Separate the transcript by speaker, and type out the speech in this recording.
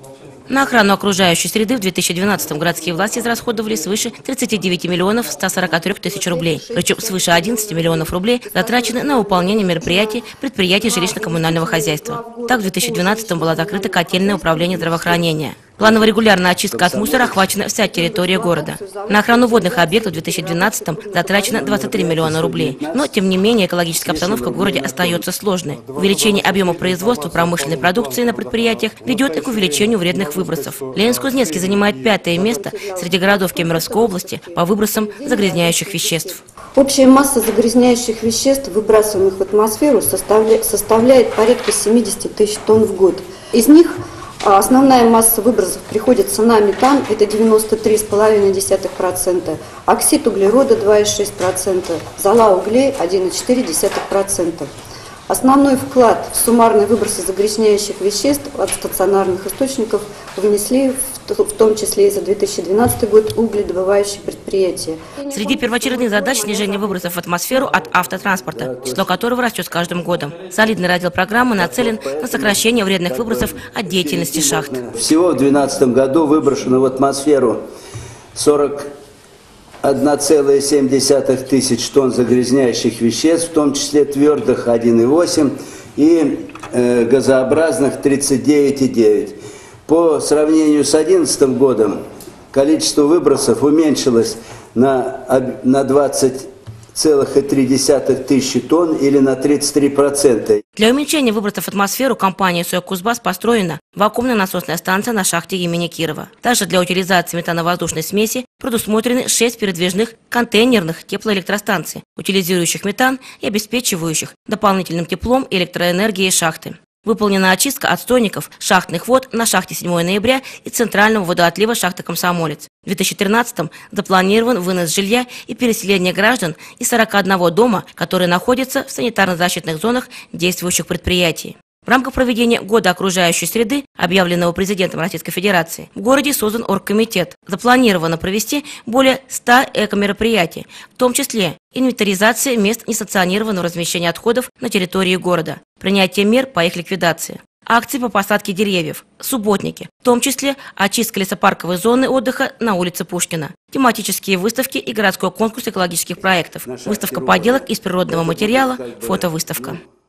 Speaker 1: На охрану окружающей среды в 2012-м городские власти израсходовали свыше 39 миллионов 143 тысяч рублей. Причем свыше 11 миллионов рублей затрачены на выполнение мероприятий предприятий жилищно-коммунального хозяйства. Так, в 2012-м была закрыта котельное управление здравоохранения. Планово-регулярная очистка от мусора охвачена вся территория города. На охрану водных объектов в 2012-м затрачено 23 миллиона рублей. Но, тем не менее, экологическая обстановка в городе остается сложной. Увеличение объема производства промышленной продукции на предприятиях ведет и к увеличению вредных выбросов. Ленинск-Кузнецкий занимает 5-е место среди городов Кемеровской области по выбросам загрязняющих веществ.
Speaker 2: Общая масса загрязняющих веществ, выбрасываемых в атмосферу, составляет порядка 70 тысяч тонн в год. Из них основная масса выбросов приходится на метан, это 93,5%, оксид углерода 2,6%, зола углей 1,4%. Основной вклад в суммарные выбросы загрязняющих веществ от стационарных источников внесли в том числе и за 2012 год угледобывающие предприятия.
Speaker 1: Среди первоочередных задач снижение выбросов в атмосферу от автотранспорта, число которого растет с каждым годом. Солидный раздел программы нацелен на сокращение вредных выбросов от деятельности шахт.
Speaker 3: Всего в 2012 году выброшено в атмосферу 41,7 тысяч тонн загрязняющих веществ, в том числе твердых 1,8 и газообразных 39,9. По сравнению с 2011 годом количество выбросов уменьшилось на 20,3 тысячи тонн или на 33%.
Speaker 1: Для уменьшения выбросов в атмосферу компанией «Союзкузбасс» построена вакуумная насосная станция на шахте имени Кирова. Также для утилизации метановоздушной смеси предусмотрены 6 передвижных контейнерных теплоэлектростанций, утилизирующих метан и обеспечивающих дополнительным теплом и электроэнергией шахты. Выполнена очистка отстойников шахтных вод на шахте 7 ноября и центрального водоотлива шахты «Комсомолец». В 2013-м запланирован вынос жилья и переселение граждан из 41 дома, которые находятся в санитарно-защитных зонах действующих предприятий. В рамках проведения Года окружающей среды, объявленного президентом Российской Федерации, в городе создан оргкомитет. Запланировано провести более 100 экомероприятий, в том числе инвентаризация мест несанкционированного размещения отходов на территории города, принятие мер по их ликвидации, акции по посадке деревьев, субботники, в том числе очистка лесопарковой зоны отдыха на улице Пушкина, тематические выставки и городской конкурс экологических проектов, выставка поделок из природного материала, фотовыставка.